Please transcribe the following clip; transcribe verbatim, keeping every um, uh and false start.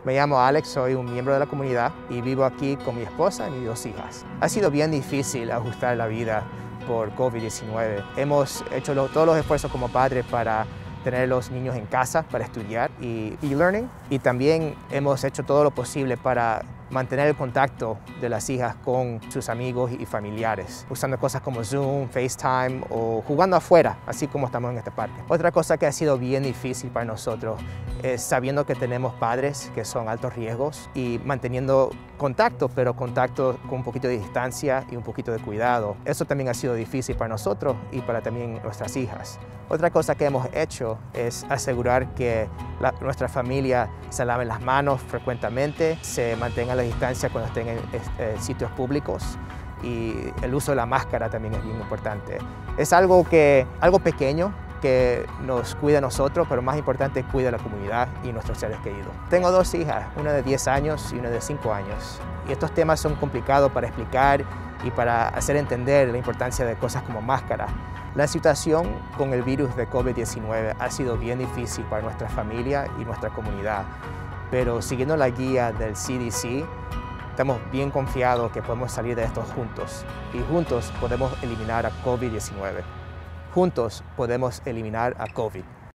Me llamo Alex, soy un miembro de la comunidad y vivo aquí con mi esposa y mis dos hijas. Ha sido bien difícil ajustar la vida por COVID diecinueve. Hemos hecho lo, todos los esfuerzos como padres para tener a los niños en casa para estudiar y e-learning, y también hemos hecho todo lo posible para mantener el contacto de las hijas con sus amigos y familiares, usando cosas como Zoom, FaceTime o jugando afuera, así como estamos en este parque. Otra cosa que ha sido bien difícil para nosotros es sabiendo que tenemos padres que son altos riesgos y manteniendo contacto, pero contacto con un poquito de distancia y un poquito de cuidado. Eso también ha sido difícil para nosotros y para también nuestras hijas. Otra cosa que hemos hecho es asegurar que la, nuestra familia se laven las manos frecuentemente, se mantenga la distancia cuando estén en eh, sitios públicos, y el uso de la máscara también es bien importante. Es algo, que, algo pequeño que nos cuida a nosotros, pero más importante, cuida a la comunidad y nuestros seres queridos. Tengo dos hijas, una de diez años y una de cinco años. Y estos temas son complicados para explicar y para hacer entender la importancia de cosas como máscara. La situación con el virus de COVID diecinueve ha sido bien difícil para nuestra familia y nuestra comunidad, pero siguiendo la guía del C D C, estamos bien confiados que podemos salir de esto juntos y juntos podemos eliminar a COVID diecinueve. Juntos podemos eliminar a COVID.